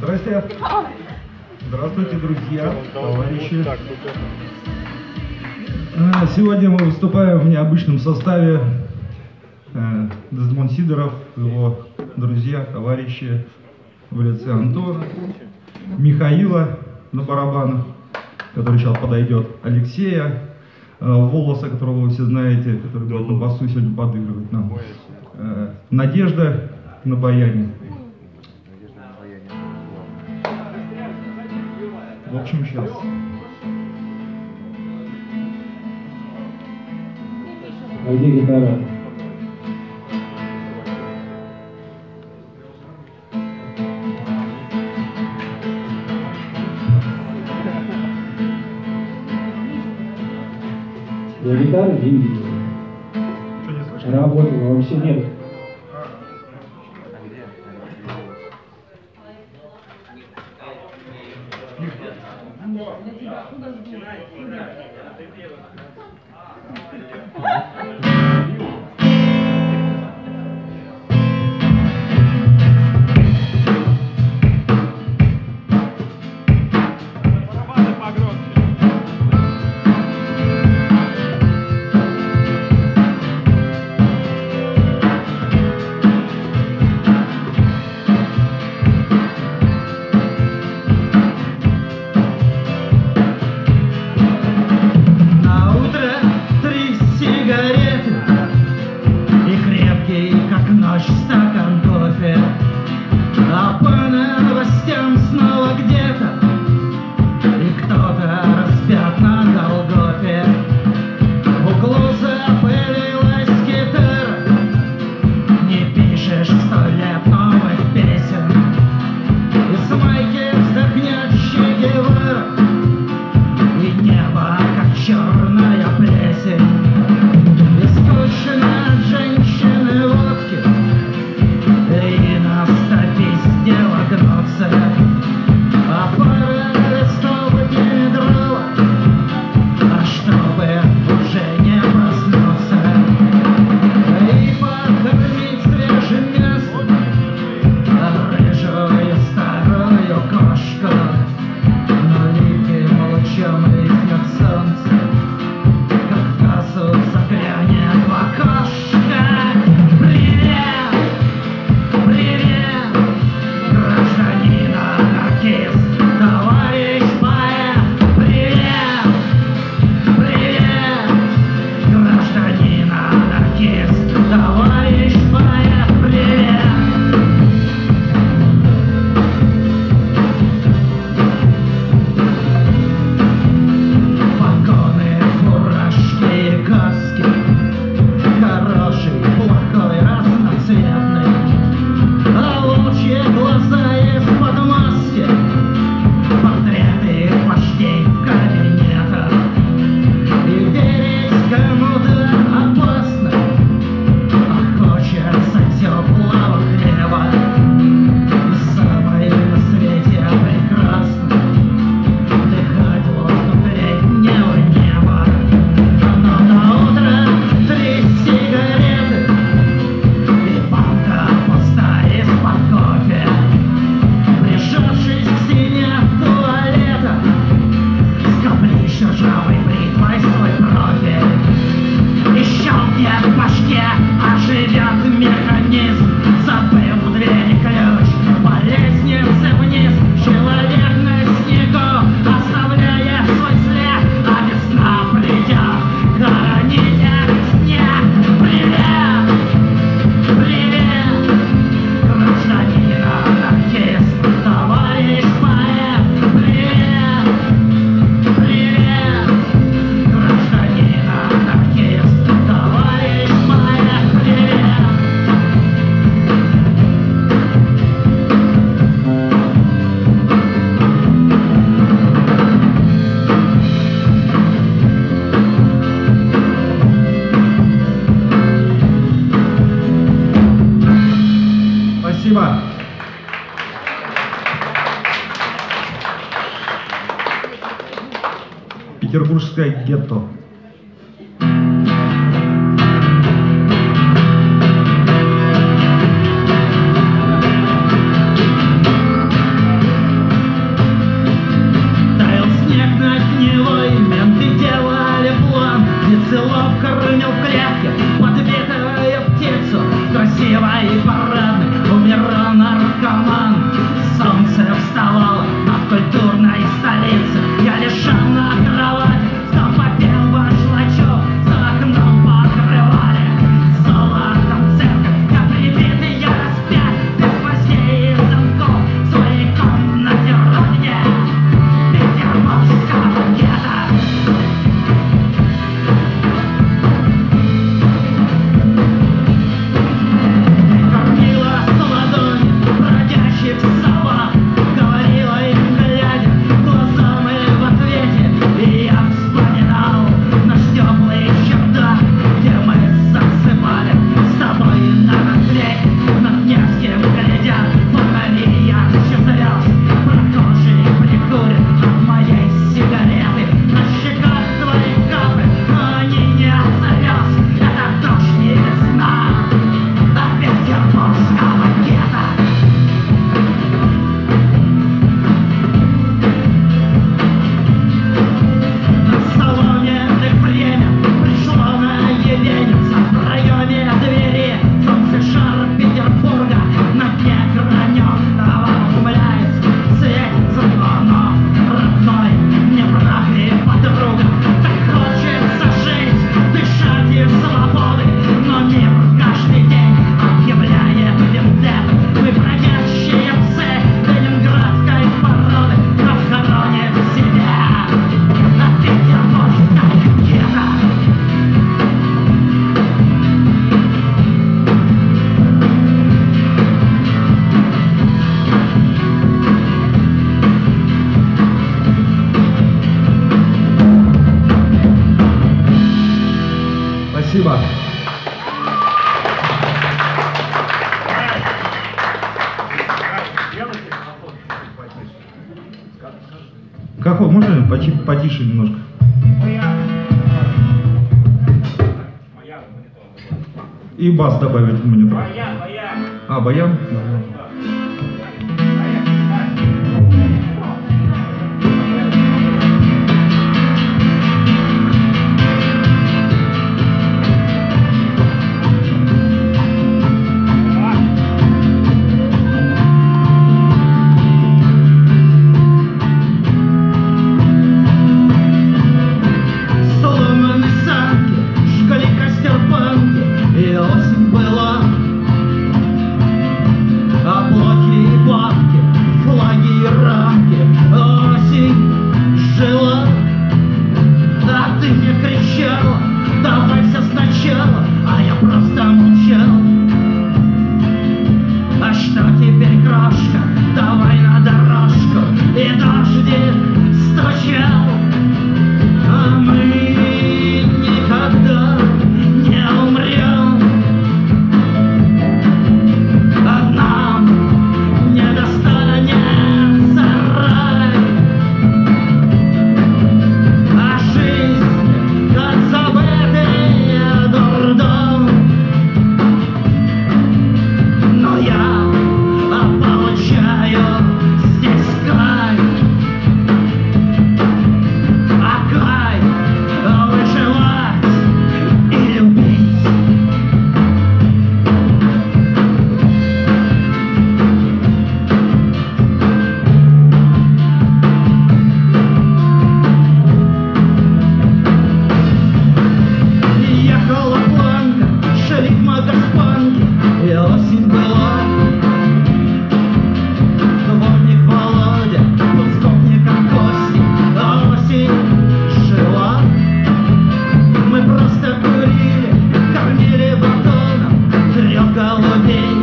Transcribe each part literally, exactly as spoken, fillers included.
Здрасте. Здравствуйте, друзья, товарищи. Сегодня мы выступаем в необычном составе. Дездемон Сидоров, его друзья, товарищи в лице Антона, Михаила на барабанах, который сейчас подойдет, Алексея Волоса, которого вы все знаете, который будет на басу сегодня подыгрывать нам, Надежда на баяне. В общем, сейчас. А где гитара? Я гитары деньги. Что не слышно? Работала вообще нет. Петербургское гетто. красивой и парадной умирал наркоман. Солнце вставало над культурной столицей. Я лежал на кровати, снова попел башлачок. За окном покрывали золотом церковь. Как прибитый я распят, без гвоздей и замков, в своей комнате родине петербургского гетто. Кормила с ладони бродячих собак, говорила им, глядя в глаза мои в ответе. И я вспоминал наш теплый чердак, где мы засыпали с тобой на рассвете. Над Невским глядят фонари ярче звезд, прохожие прикурят от моей сигареты. На щеках твои капли, но они не от звезд. Это дождь и весна от петербургского гетто. На соломенных время пришло на Еленинца. В районе двери солнце шар Петербурга на дне граненого умыляется, светится оно родной мне брат и подруга. Так хочется жить, дышать и свободы, но мир каждый день объявляет вендетту. Мы бродящие псы ленинградской породы, расхороним себя на петербургском гетто. Спасибо. Какой? Можно почи- потише немножко? И бас добавить в монитор. А, баян? Соломоны санки жгли костер банки, и осень была. Облаки и бабки, флаги и рамки, осень жила. А ты мне кричала, давай все сначала, а я просто молчал. А что теперь, крошка, давай на дорожку, и дождик стучал. А мы никогда не умрем, а нам не достанется рай. А жизнь, как забытый дурдом, но я получаю здесь кайф. А кайф выживать и любить. Ехала планка, шли в Магаспанке, и осень была. Дворник Володя, подскопником Кости, а осень жила. Мы просто курили, кормили батоном трех голубей.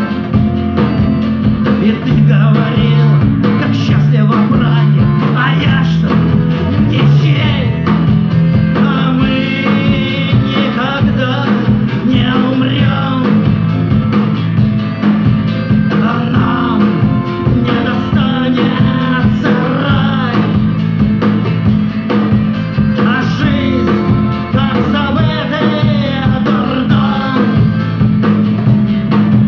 И ты говорила, как счастлива в браке, а я что, ничей. А мы никогда не умрем, а нам не достанется рай. А жизнь, как забытый дурдом,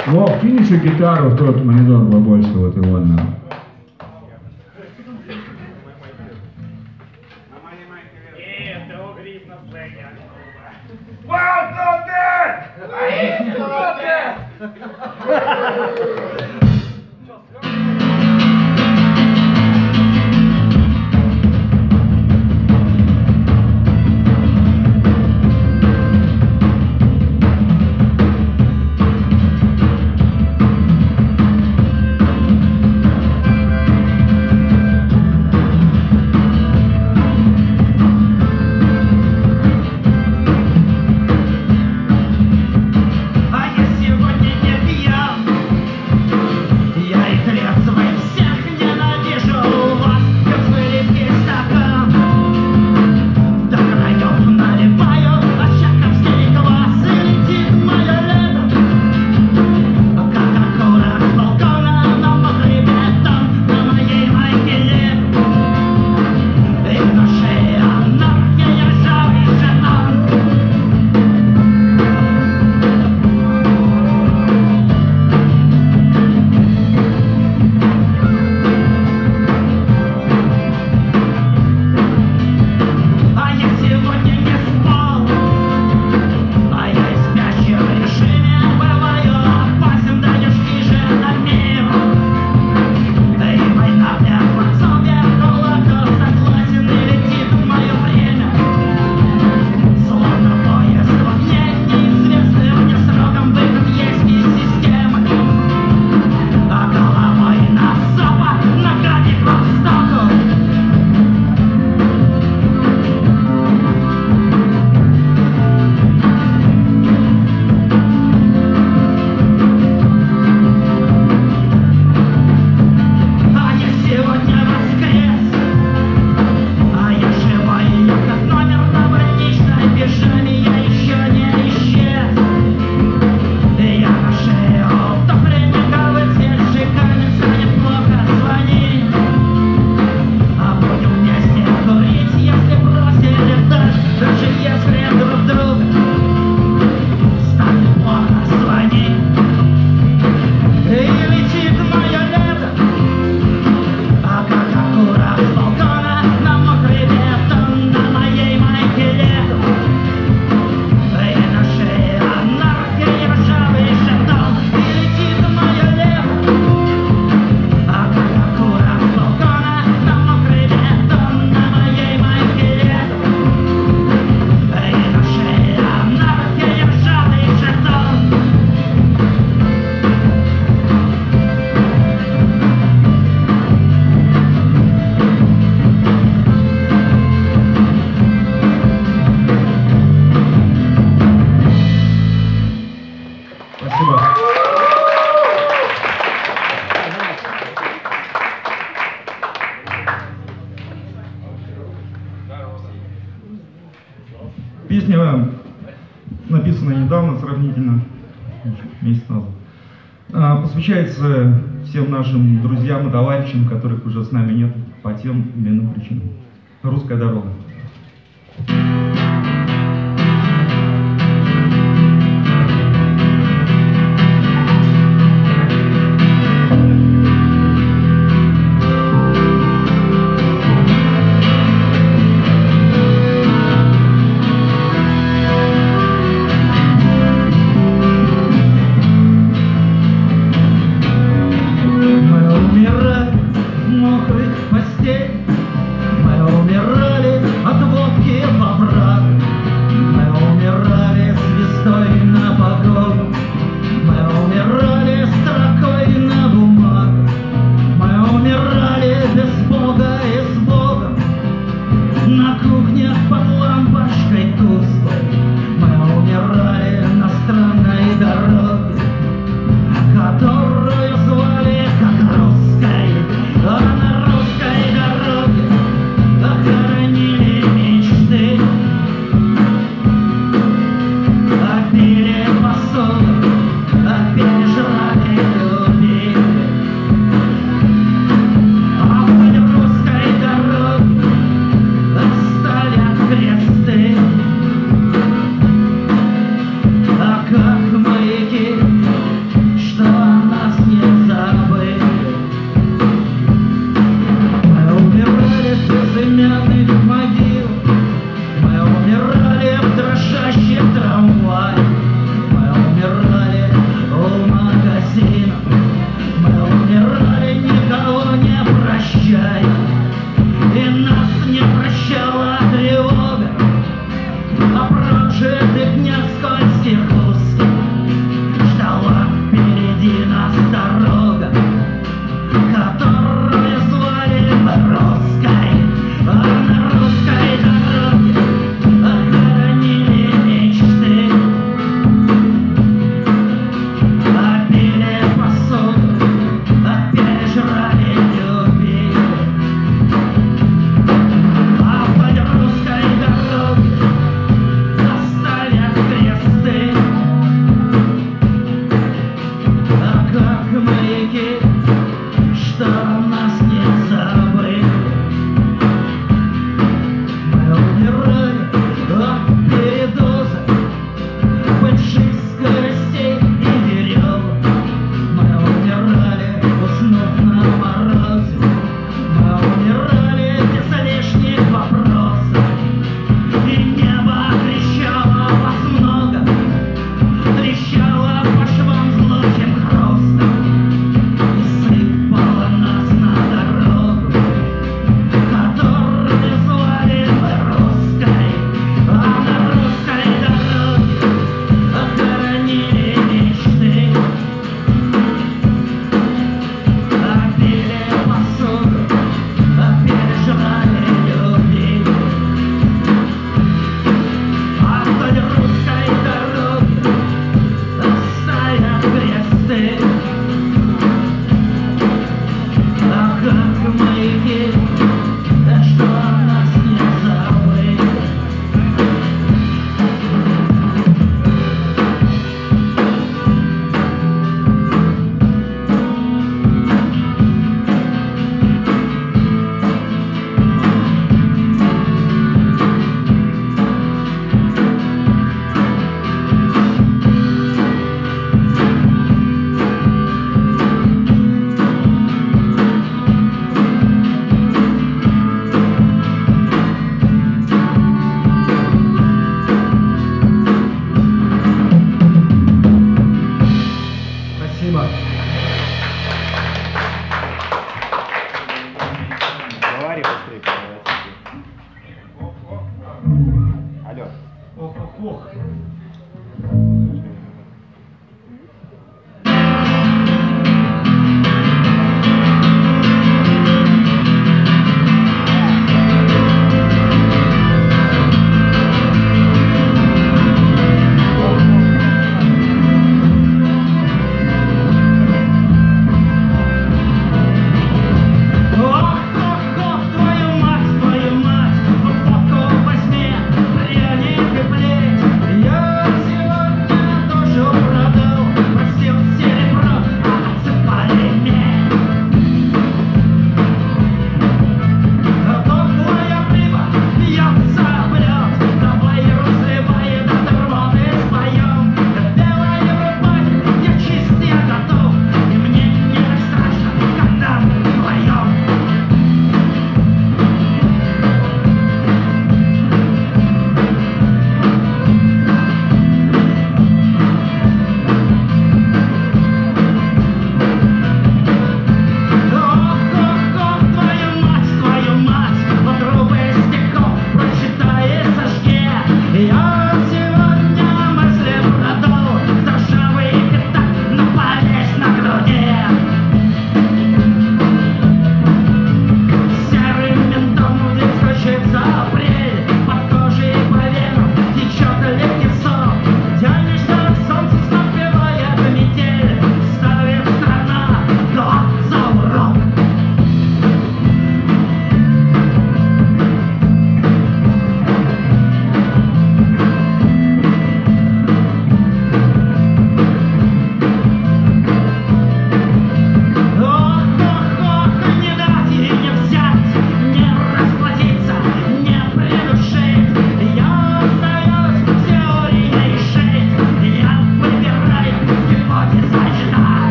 Вов, кинь еще гитару в тот монитор побольше, вот его на. Песня написана недавно, сравнительно, месяц назад. А, посвящается всем нашим друзьям и товарищам, которых уже с нами нет по тем или иным причинам. «Русская дорога». Мы умирали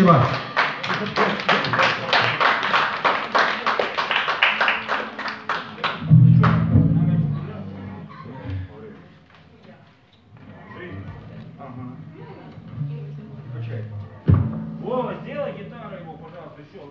Спасибо. Вова, сделай гитару ему, пожалуйста, еще.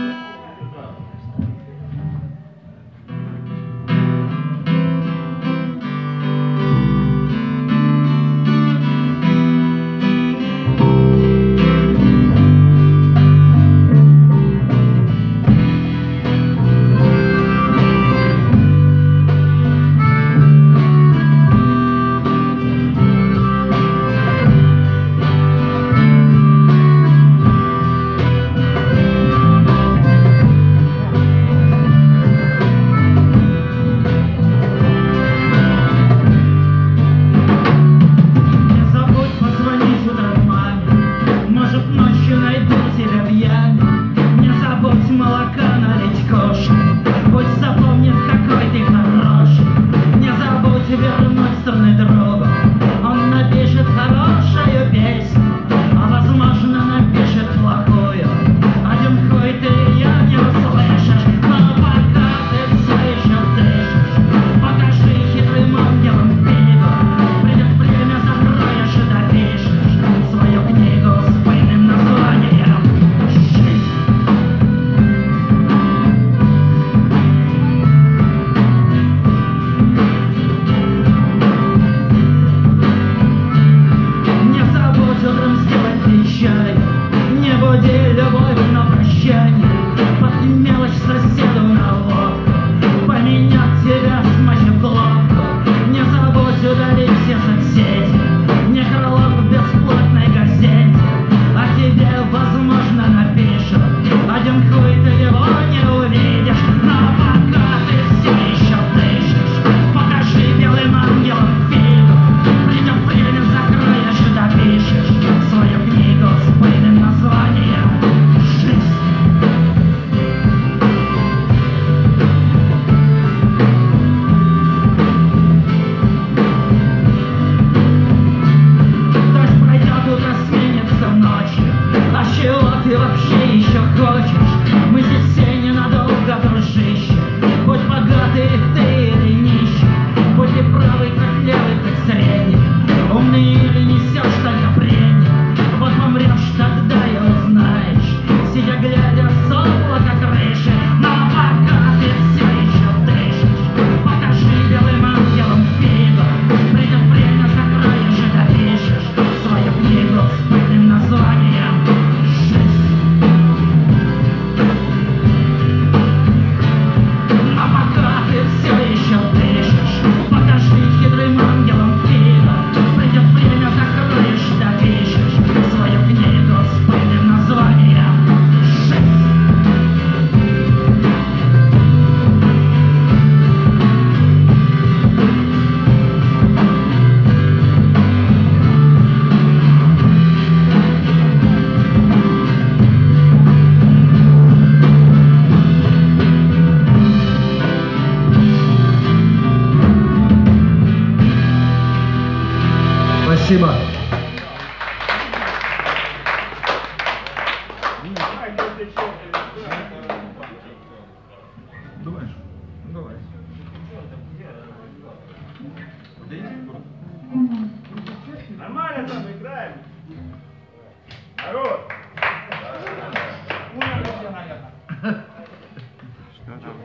Спасибо. Думаешь? Ну давай. Нормально там играем. Народ. Что там?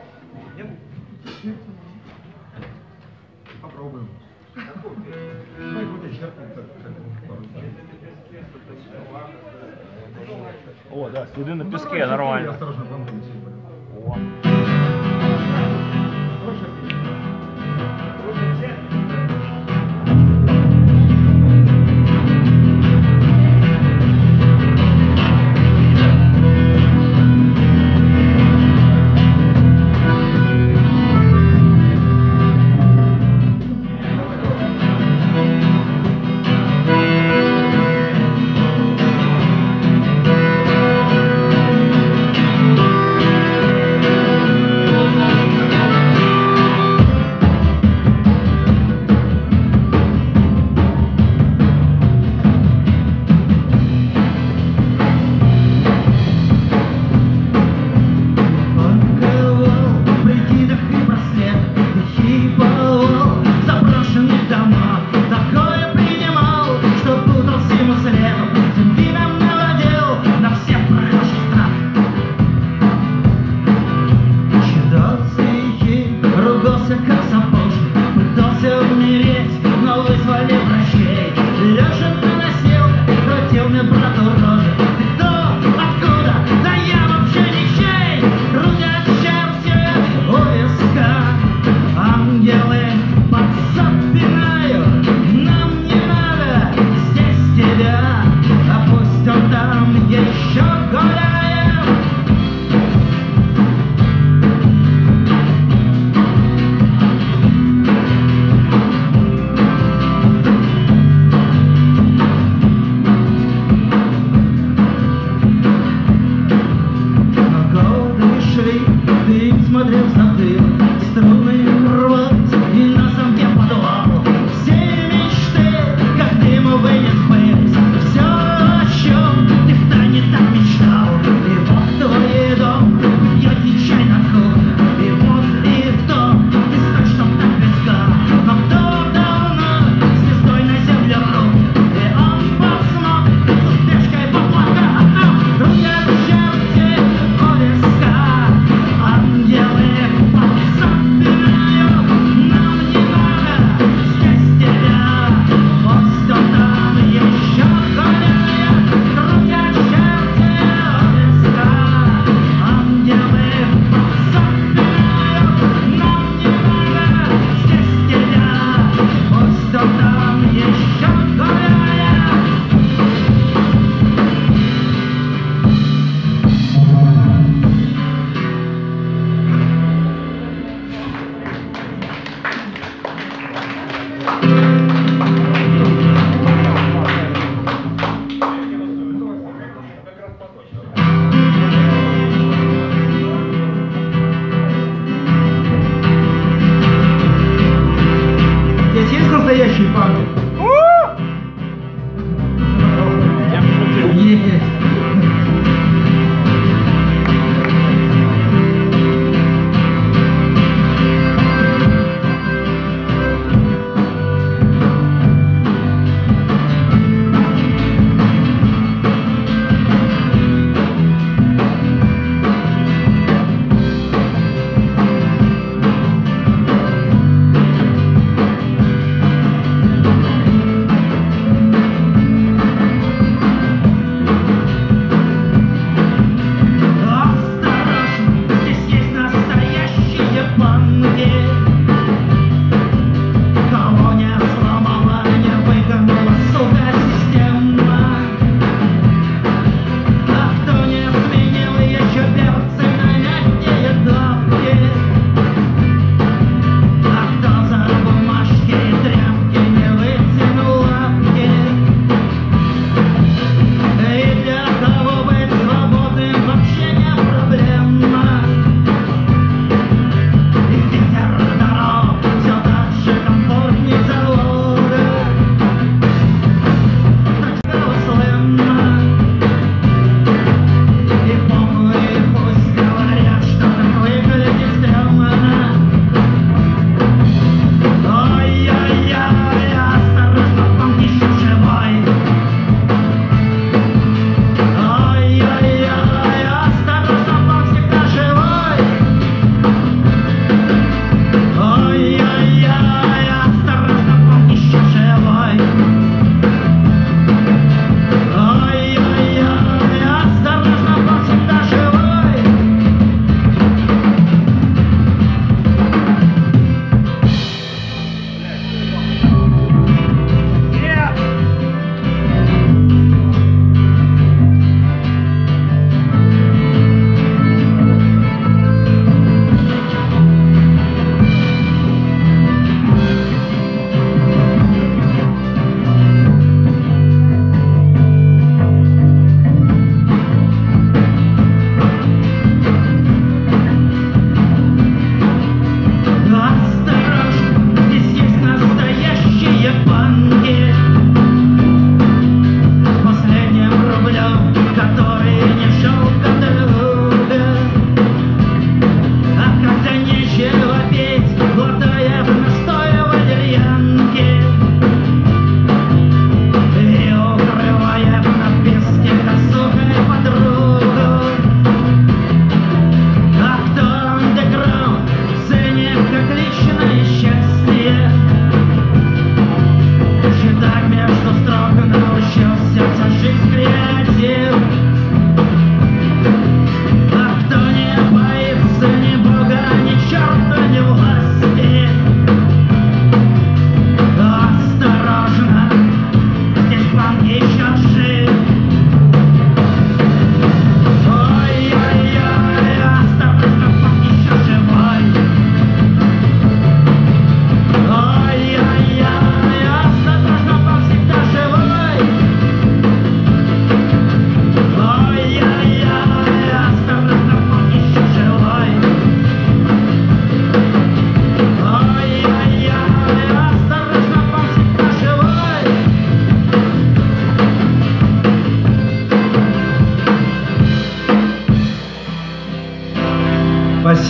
Попробуем. Давай крутить черпу, как пару. О, да, следы на песке, нормально. Осторожно, бамбук. О. Thank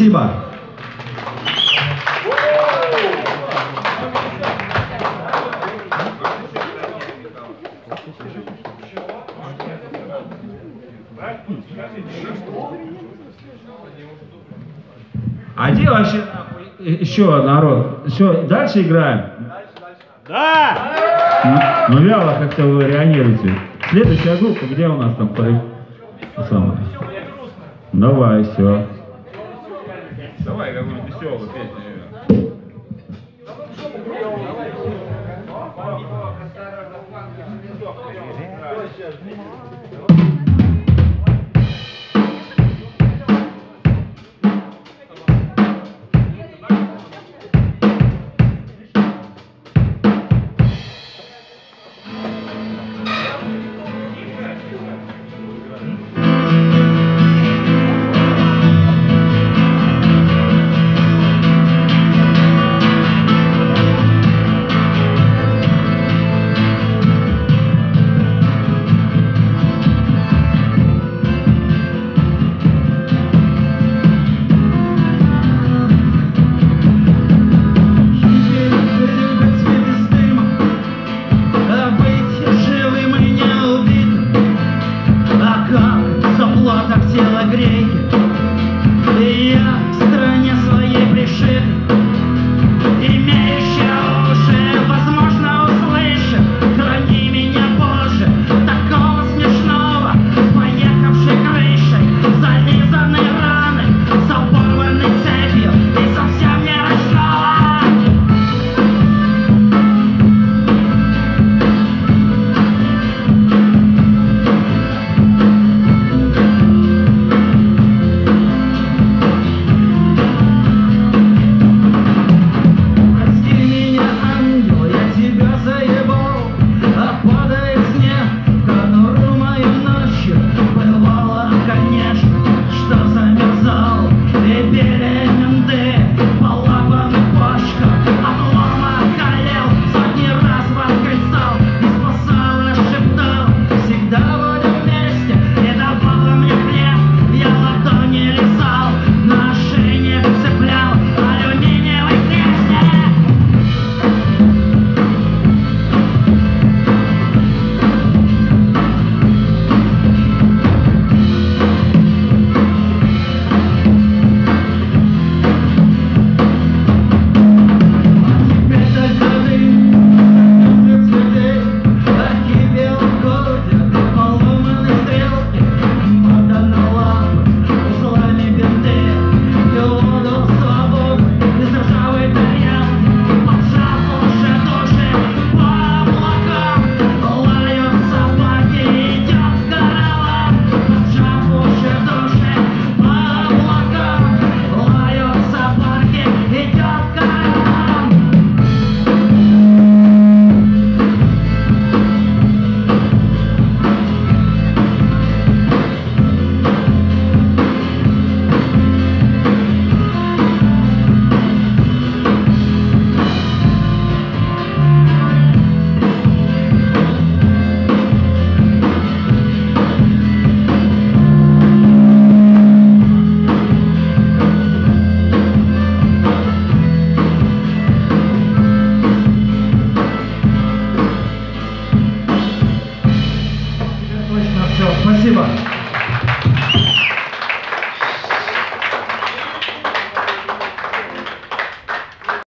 Спасибо. А где вообще еще народ? Еще дальше играем? Да! Ну, ну вяло как-то вы реагируете. Следующая группа, где у нас там парень? Самое. Давай, все. Давай какую-нибудь веселую песню. Thank you.